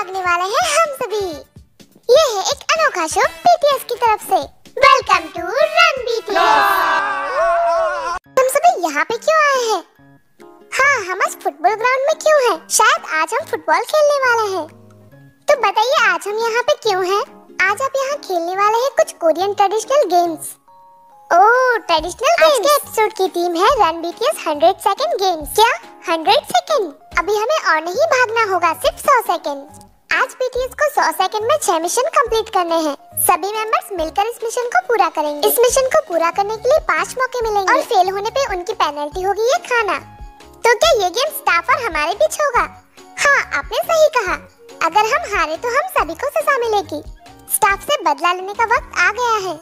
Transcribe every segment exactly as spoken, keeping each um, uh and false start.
भागने वाले हैं हम सभी। ये है एक अनोखा शो बीटीएस की तरफ से। Welcome to run BTS. हम सभी यहाँ पे क्यों आए हैं? हाँ, हम आज फुटबॉल ग्राउंड में क्यों हैं? शायद आज हम फुटबॉल खेलने वाले हैं। तो बताइए आज हम यहाँ पे क्यों हैं? आज आप यहाँ खेलने वाले हैं कुछ Korean traditional games. Oh, traditional games. आज के एपिसोड की थीम है run BTS hundred second games. क्या हंड्रेड सेकंड? अभी हमें और नहीं भागना होगा, सिर्फ सौ सेकंड। आज बीटीएस को सौ सेकंड में छह मिशन कंप्लीट करने हैं। सभी मेंबर्स मिलकर इस मिशन को पूरा करेंगे। इस मिशन को पूरा करने के लिए पाँच मौके मिलेंगे और फेल होने पे उनकी पेनल्टी होगी ये खाना। तो क्या ये गेम स्टाफ और हमारे बीच होगा? हाँ, आपने सही कहा। अगर हम हारे तो हम सभी को सजा मिलेगी। स्टाफ से बदला लेने का वक्त आ गया है।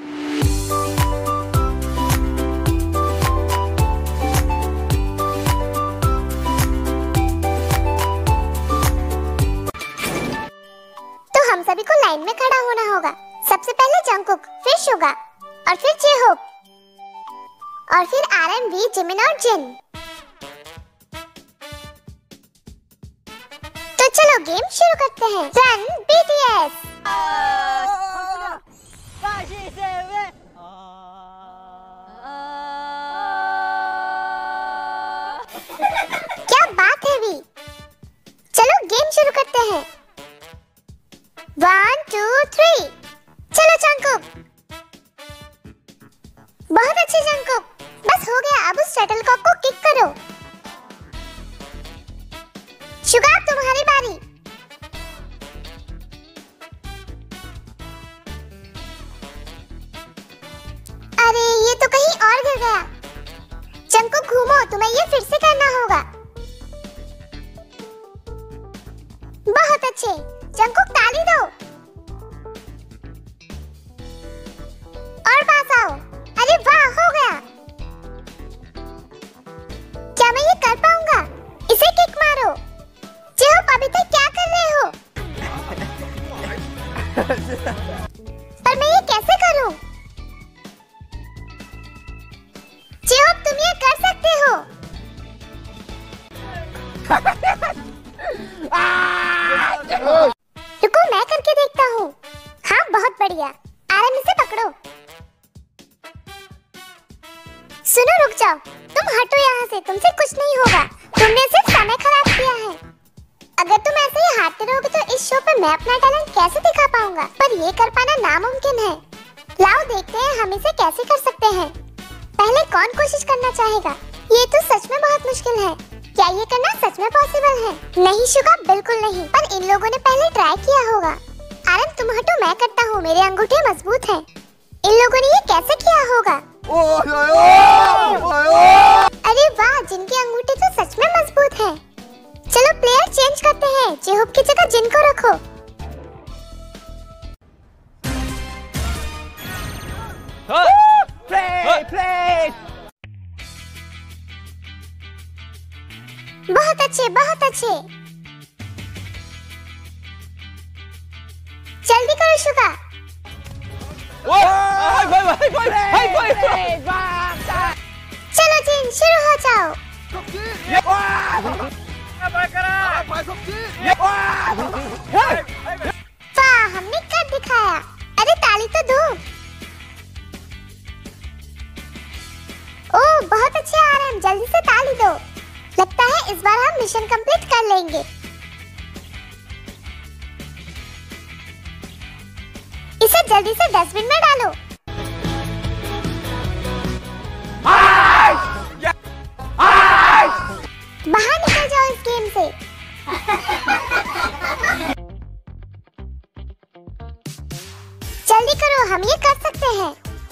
तो हम सभी को लाइन में खड़ा होना होगा। सबसे पहले जंगकुक, फिर शुगा और फिर जेहोप और फिर आरएम, वी, जिमिन और जिन। तो चलो गेम शुरू करते हैं। Run BTS. क्या बात है वी, चलो गेम शुरू करते हैं। वन टू थ्री, चलो जंगकुक। बहुत अच्छे जंगकुक, बस हो गया। अब उस शटलकॉक को किक करो। शुगा, तुम्हारी बारी। अरे ये तो कहीं और गिर गया। जंगकुक घूमो, तुम्हें ये फिर से करना होगा। बहुत अच्छे जंगकुक, ताली दो और पास आओ। अरे वाह, हो गया। क्या मैं ये कर पाऊंगा? इसे किक मारो। जेहोप, अभी तक क्या कर रहे हो? पर मैं ये कैसे करूं? जेहोप, तुम ये कर सकते हो। रुको, मैं करके देखता हूँ। हाँ, बहुत बढ़िया। आराम से पकड़ो। सुनो, रुक जाओ। तुम हटो यहाँ से, तुमसे कुछ नहीं होगा। तुमने सिर्फ समय खराब किया है। अगर तुम ऐसे ही हारते रहोगे तो इस शो पे मैं अपना टैलेंट कैसे दिखा पाऊंगा? पर ये कर पाना नामुमकिन है। लाओ देखते हैं हम इसे कैसे कर सकते हैं। पहले कौन कोशिश करना चाहेगा? ये तो सच में बहुत मुश्किल है। क्या ये करना सच में पॉसिबल है? नहीं शुगा, बिल्कुल नहीं। पर इन लोगों ने पहले ट्राई किया होगा। आरन, तुम हटो, मैं करता हूँ। मेरे अंगूठे मजबूत हैं। इन लोगों ने ये कैसे किया होगा? अरे वाह, जिनके अंगूठे तो सच में मजबूत हैं। चलो प्लेयर चेंज करते हैं। जेहोप की जगह जिन को रखो। Play, play. बहुत अच्छे, बहुत अच्छे। जल्दी करो शुगा। चलो जिन, शुरू हो जाओ। वाह, हमने कर दिखाया। अरे ताली तो दो। ओह, बहुत अच्छे आ रहे हैं। जल्दी से ताली दो। लगता है इस बार हम मिशन कंप्लीट कर लेंगे। इसे जल्दी से डस्टबिन में डालो। बाहर निकल जाओ इस गेम से। जल्दी करो, हम ये कर सकते हैं।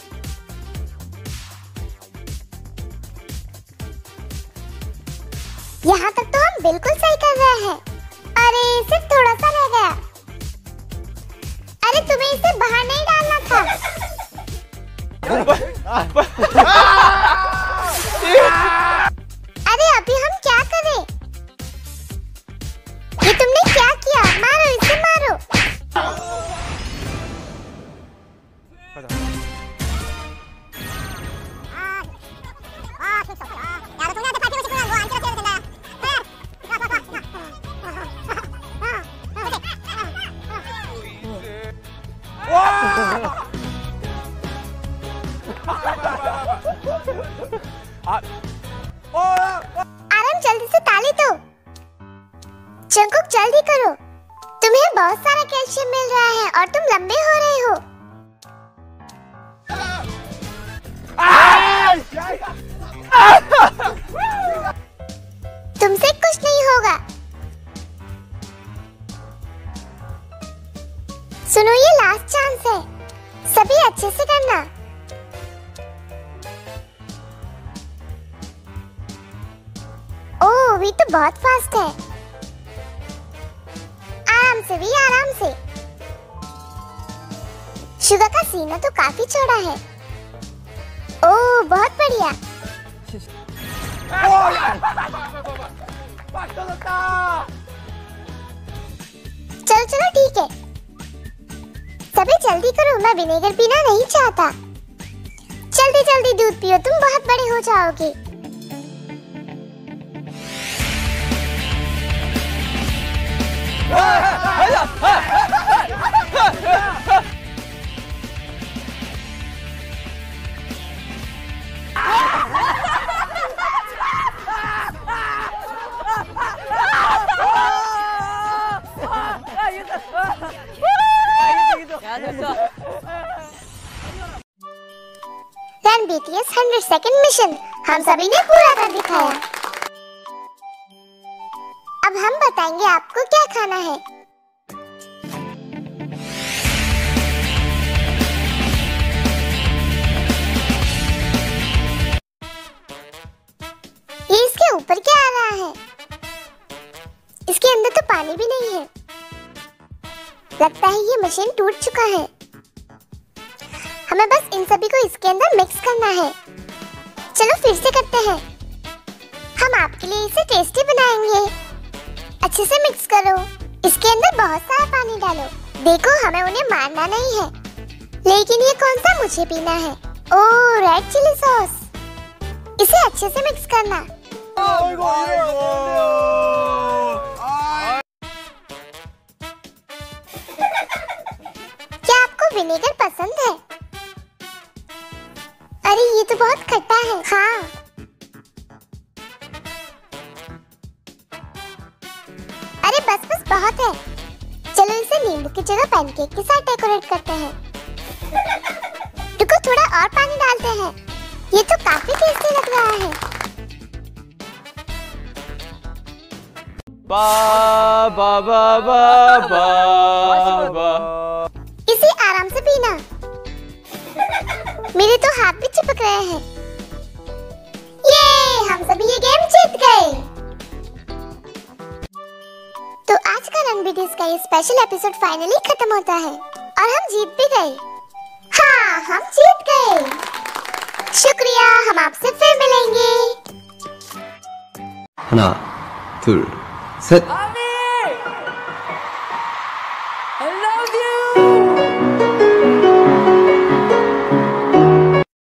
यहाँ तक तो हम बिल्कुल सही कर रहे हैं। अरे सिर्फ थोड़ा सा रह गया। अरे तुम्हें इसे बाहर नहीं डालना था। अरे अभी हम क्या करें? ये तुमने क्या किया? मारो इसे, मारो। आराम, जल्दी से ताली दो। जंकुक जल्दी करो, तुम्हें बहुत सारा कैल्शियम मिल रहा है और तुम लंबे हो रहे हो। तुमसे कुछ नहीं होगा। सुनो, ये लास्ट चांस है, सभी अच्छे से करना। ओह, भी तो बहुत फास्ट है। आराम से भी, आराम से। शुगर का सीना तो काफी चौड़ा है। ओह, बहुत बढ़िया। चलो चलो ठीक है, सभी जल्दी करो, मैं विनेगर पीना नहीं चाहता। जल्दी जल्दी दूध पियो, तुम बहुत बड़े हो जाओगे। Run B T S hundred second mission हम सभी ने पूरा कर दिखाया। अब हम बताएंगे आपको क्या खाना है। ये इसके ऊपर क्या आ रहा है? इसके अंदर तो पानी भी नहीं है। लगता है ये मशीन टूट चुका है। हमें बस इन सभी को इसके अंदर मिक्स करना है। चलो फिर से करते हैं। हम आपके लिए इसे टेस्टी बनाएंगे। अच्छे से मिक्स करो। इसके अंदर बहुत सारा पानी डालो। देखो, हमें उन्हें मारना नहीं है, लेकिन ये कौन सा मुझे पीना है। Oh, red chilli sauce. इसे अच्छे से मिक्स करना। क्या आपको विनेगर पसंद है? अरे ये तो बहुत खट्टा है। हाँ, अरे बस बस बहुत है। चलो इसे नींबू की जगह पैनकेक के साथ डेकोरेट करते हैं। रुको, थोड़ा और पानी डालते हैं। ये तो काफी टेस्टी लग रहा है। बा बा बा बा बा बा। इसे आराम से पीना। मेरे तो हाथ भी चिपक रहे हैं। ये हम सभी ये गेम जीत गए। तो आज का रन बीटीएस का ये स्पेशल एपिसोड फाइनली खत्म होता है और हम जीत भी गए। हाँ, हम जीत गए। शुक्रिया, हम आपसे फिर मिलेंगे। 하나, 둘, 셋.